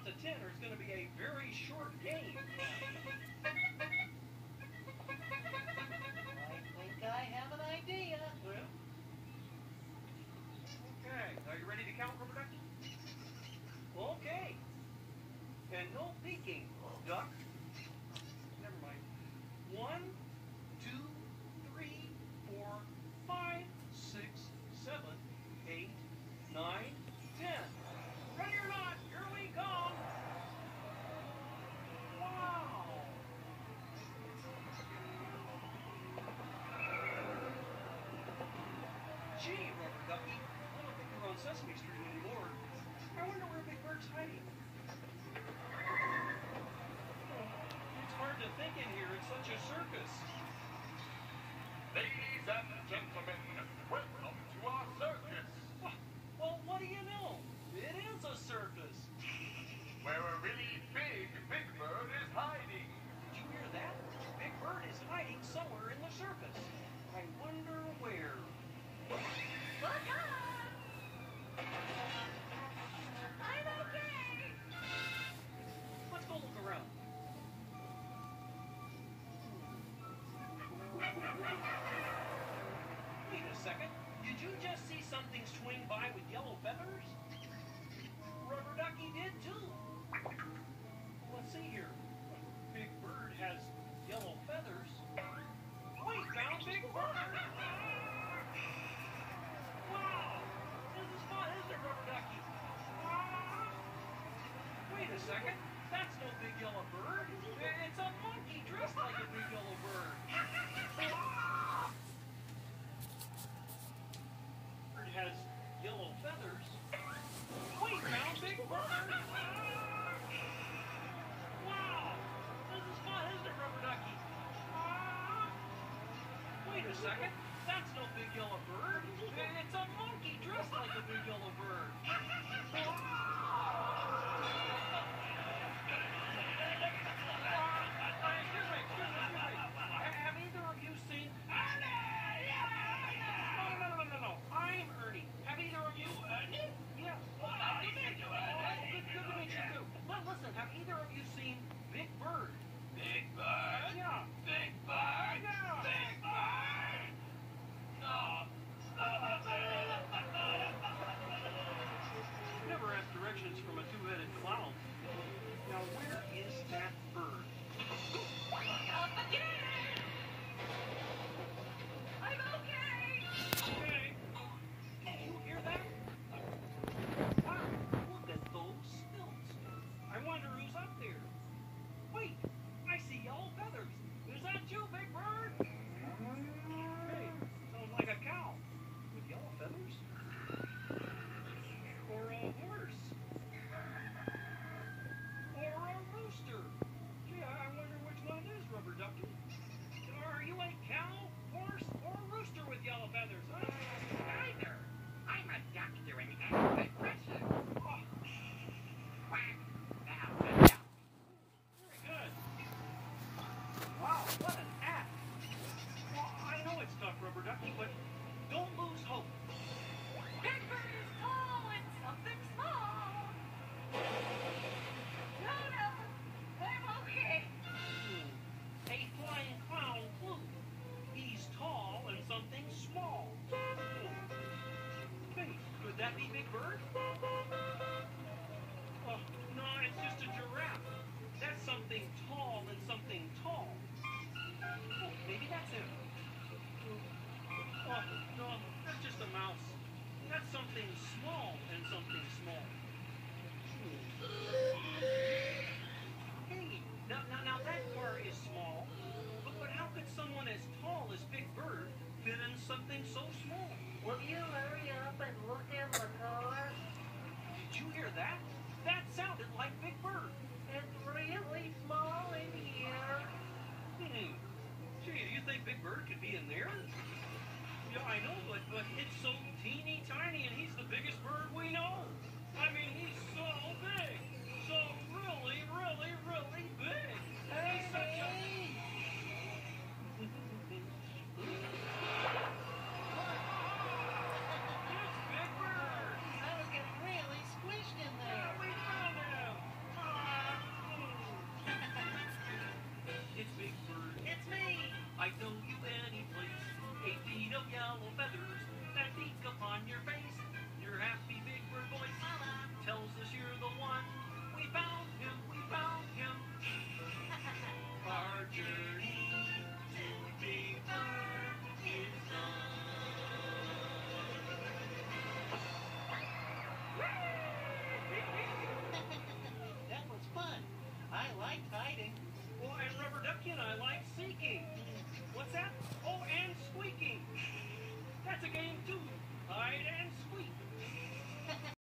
counts of 10 or it's going to be a very short game. I think I have an idea. Well, okay. Are you ready to count, Rubber Ducky? Okay. And no peeking, Duck. Never mind. 1, 2, 3, 4, 5, 6, 7, 8, 9, 10. Ready or not, here we come. Wow. Gee, Rubber Ducky, I don't think we're on Sesame Street anymore. I wonder where Big Bird's hiding. It's hard to think in here. It's such a circus. Ladies and gentlemen, welcome to our circus, Well, what do you know? It is a circus. where a really big bird is hiding. Did you hear that? Big Bird is hiding somewhere in the circus. I wonder where. Look up! I'm okay! Let's go look around. Wait a second. Did you just see something swing by with yellow feathers? Rubber Ducky did too. Let's see here. Big Bird has yellow feathers. We found Big Bird! Wow! This is fun, isn't it, Rubber Ducky? Wait a second. That's no big yellow bird. It's a monkey dressed like a big yellow bird. Bird has yellow feathers. We found Big Bird! Wow! This is fun, isn't it, Rubber Ducky? Wait a second. That's no big yellow bird. It's a monkey dressed like a big yellow bird. Have either of you seen... No. I'm Ernie. Have either of you... Yeah. Good to meet you too. Listen, have either of you seen Big Bird? Big bird? Yeah. Big bird? Yeah. Big bird? No. Never asked directions from a two-headed clown. Now, where is that bird? Up again! I'm okay! Okay. Did you hear that? Wow, look at those stilts. I wonder who's up there. Wait, I see yellow feathers. Is that you, Big Bird? Hey, sounds like a cow with yellow feathers. Or a horse. Or a rooster. Gee, I wonder which one it is, Rubber Ducky. Are you a cow, horse, or rooster with yellow feathers, huh? Neither. I'm a doctor in agriculture. Oh, Quack. Now, sit down. very good. Wow, what an act. Well, I know it's tough, Rubber Ducky, but don't lose hope. Big Bird is tall and something small. No, I'm okay. A flying clown flew. He's tall and something small. Hey, could that be Big Bird? Oh, no, it's just a giraffe. That's something tall and something tall. Oh, maybe that's him. Oh, no, that's just a mouse. That's something small and something small. Hey, now that car is small, but how could someone as tall as Big Bird fit in something so small? Will you hurry up and look in the car? Did you hear that? That sounded like Big Bird. It's really small in here. Gee, do you think Big Bird could be in there? Yeah, I know, but it's so teeny tiny and he's the biggest bird we know. I mean, he's so big. So really, really, really big. He's such a... It's Big Bird. I was getting really squished in there. Yeah, we found him. looking, I like seeking. What's that? Oh, and squeaking. That's a game too. Hide and squeak.